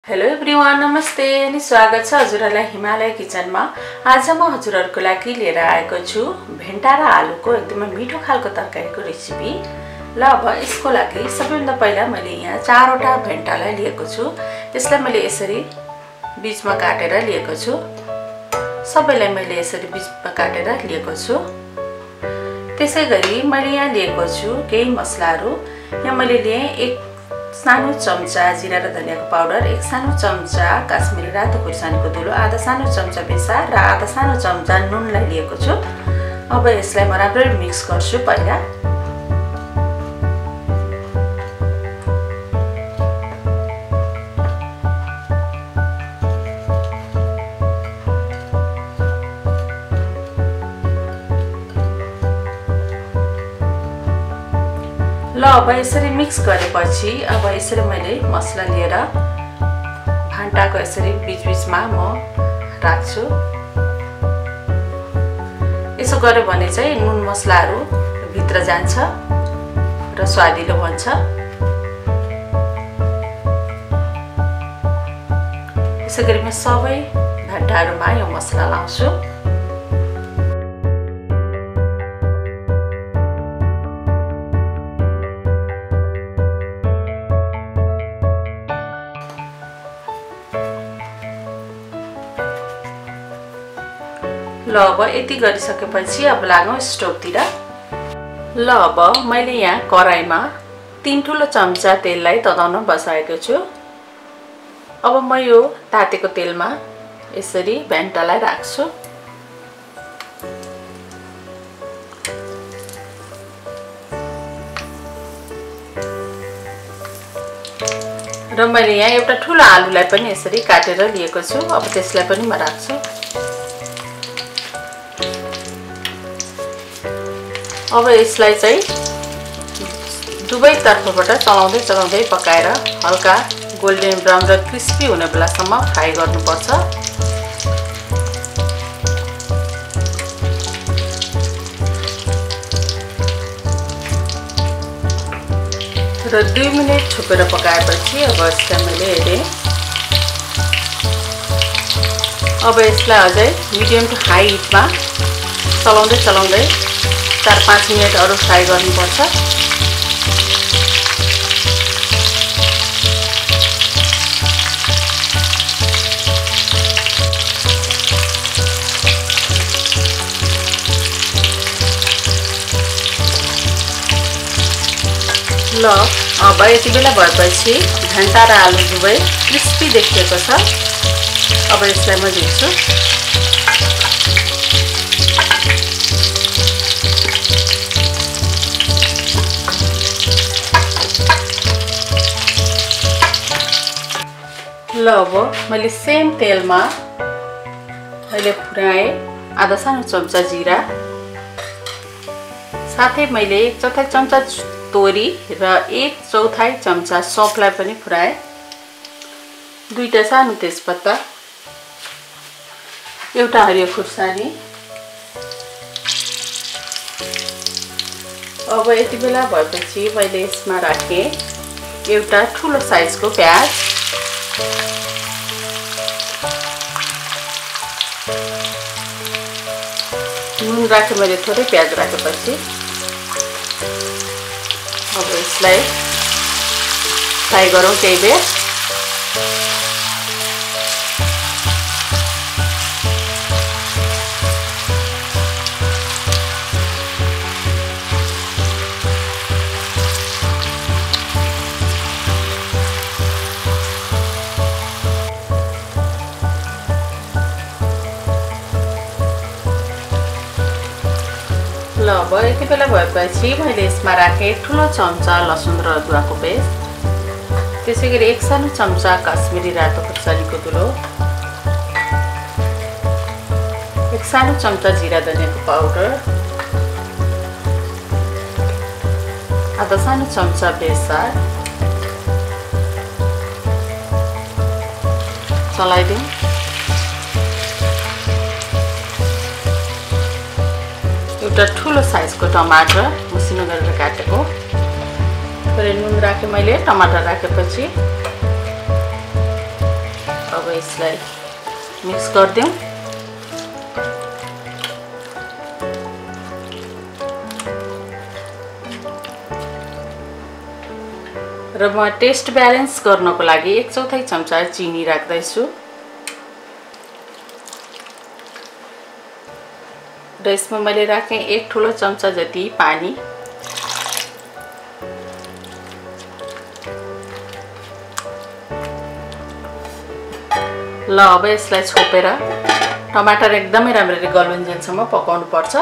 Hello everyone, नमस्ते अनि स्वागत छ हजुरहरुलाई हिमालय किचनमा। आज म हजुरहरुको लागि लिएर आएको छु भेन्टा र आलुको एकदमै मिठो खालको तरकारीको रेसिपी। ल अब यसको लागि सबैभन्दा पहिला मैले यहाँ 4 वटा भेन्टालाई लिएको छु। यसलाई मैले यसरी बीचमा काटेर लिएको छु। सबैलाई मैले यसरी बीचमा काटेर लिएको छु। त्यसैगरी मैले यहाँ लिएको छु केही मसलाहरु। यहाँ मैले लिए 1 सानो चम्चा जिरा र धनियाको पाउडर, 1 सानो चम्चा काश्मिरी रातो खुर्सानीको धुलो, आधा सानो चम्चा बेसार र आधा सानो चम्चा नुनलाई लिएको छु। अब यसलाई म राम्ररी मिक्स गर्छु पहिला। ल अब यसरी मिक्स गरेपछि अब यसरी मैले मसला लिएर भान्टाको यसरी बीच-बीचमा म राख्छु। यसो गर्यो भने चाहिँ नुन मसलाहरु भित्र जान्छ र स्वादिलो बन्छ। यसैगरी म सबै भान्टाहरुमा यो मसला लाउँछु। ल अब यति गरिसकेपछि अब लागौं स्टोभतिर। ल अब मैले यहाँ कराईमा 3 ठुलो चम्चा तेललाई तताउन बसाएको छु। अब म यो तातेको तेलमा यसरी भेन्टालाई राख्छु। र मैले यहाँ एउटा ठुलो आलुलाई पनि यसरी काटेर लिएको छु। अब त्यसलाई पनि म राख्छु। अब यसलाई चाहिँ दुवै तर्फबाट चलाउँदै पकाएर हल्का गोल्डन ब्राउन र क्रिस्पी हुने बेलासम्म फ्राई गर्नुपर्छ। र 2 मिनेट छोपेर पकाएपछि अब यसलाई मैले हेरेँ। अब यसलाई अझै मिडियम टु हाई हिटमा चलाउँदै 4-5 मिनेट अरु फ्राई गर्नुपर्छ। ल अब यति बेला भएपछि भेन्टा र आलु दुवै क्रिस्पी देखिएको छ। अब यसलाई म झिक्छु। ल अब मैले सेम तेलमा मैले फुराए आधा सानो चम्चा जिरा, साथै मैले 1/4 चम्चा तोरी र 1/4 चम्चा सौंफलाई पनि फुराए, 2टा सानो तेजपत्ता, एउटा हरियो खुर्सानी। अब यति बेला भएपछि मैले यसमा राखे एउटा ठुलो साइजको प्याज, नुन राखे मैले थोरै प्याज राखेपछि अब यसलाई फ्राई गरौँ केही बेर। ल अब यति बेला भएपछि मैले यसमा राखे ठुलो चम्चा लसुन र अदुवाको पेस्ट, त्यसैगरी 1 सानो चम्चा काश्मिरी रातो खुर्सानीको धुलो, 1 सानो चम्चा जिरा धनियाको पाउडर, आधा सानो चम्चा बेसार, चलाइदिउँ। एउटा ठुलो साइजको टमाटर मसिनो गरेर काटेको, थोरै नुन राखे मैले, टमाटर राखेपछि अब यसलाई मिक्स गर्दियौँ। र म टेस्ट ब्यालेन्स गर्नको लागि 1/4 चम्चा चिनी राख्दैछु र यसमा मैले राखेँ 1 ठुलो चम्चा जति पानी। ल अब यसलाई छोपेर टमाटर एकदमै राम्ररी गलुन्जेलसम्म पकाउनु पर्छ।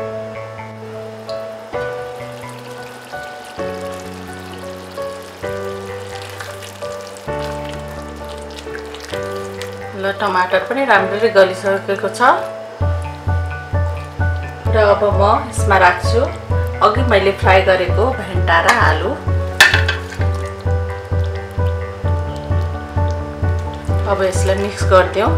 ल टमाटर पनि राम्ररी गलिसकेको छ र अब म यसमा राख्छु अघि मैले फ्राई गरेको भेन्टा र आलु। अब यसलाई मिक्स गर्दियौँ।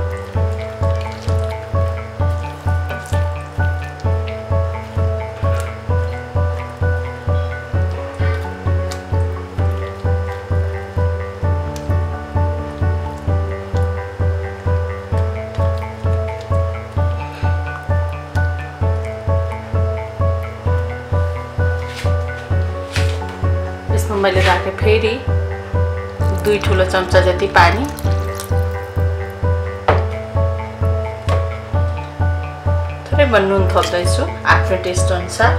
यसमा मैले राखेँ फेरि 2 ठुलो चम्चा जति पानी। थोरै म नुन थप्दैछु आफ्नो टेस्ट अनुसार।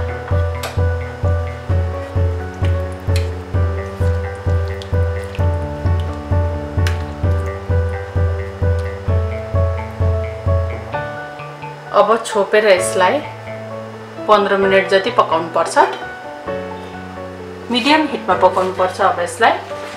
अब छोपेर यसलाई 15 मिनेट जति पकाउनु पर्छ। मिडियम हिटमा पकाउनु पर्छ अब यसलाई।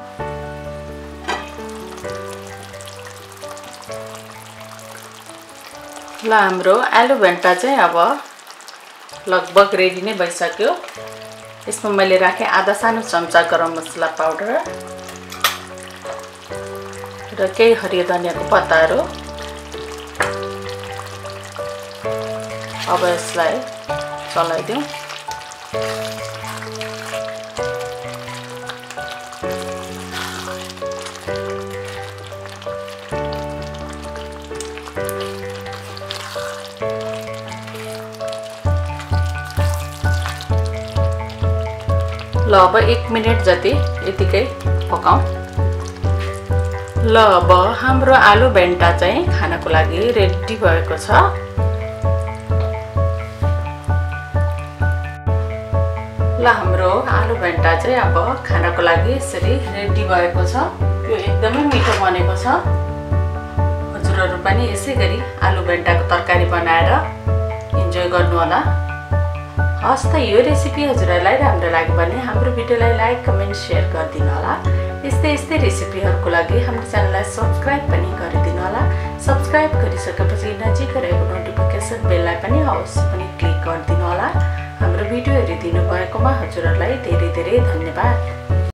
ल हाम्रो आलु भेन्टा चाहिँ अब लगभग रेडी नै भइसक्यो। यसमा मैले राखेँ आधा सानो चम्चा गरम मसला पाउडर र केही हरियो धनियाको पत्ताहरू। अब यसलाई चलाइदिउँ। ल अब 1 मिनेट जति यतिकै पकाउँ। ल अब हाम्रो आलु भेन्टा चाहिँ खानको लागि रेडी भएको छ। ल हाम्रो आलु भेन्टा चाहिँ अब खानको लागि यसरी रेडी भएको छ। यो एकदमै मिठो बनेको छ। हजुरहरू पनि यसै गरी आलु भेन्टाको तरकारी बनाएर इन्जोय गर्नु होला। हस् त यो रेसिपी हजुरहरूलाई राम्रो लाग्यो भने हाम्रो भिडियोलाई लाइक कमेन्ट सेयर गरिदिनु होला। यस्तै रेसिपीहरूको लागि हाम्रो च्यानललाई सब्स्क्राइब पनि गरिदिनु होला। सब्स्क्राइब गरिसकेपछि नजिक रहेको नोटिफिकेसन बेललाई पनि अवश्य पनि क्लिक गरिदिनु होला। हाम्रो भिडियो हेरिदिनु भएकोमा हजुरहरूलाई धेरै धेरै धन्यवाद।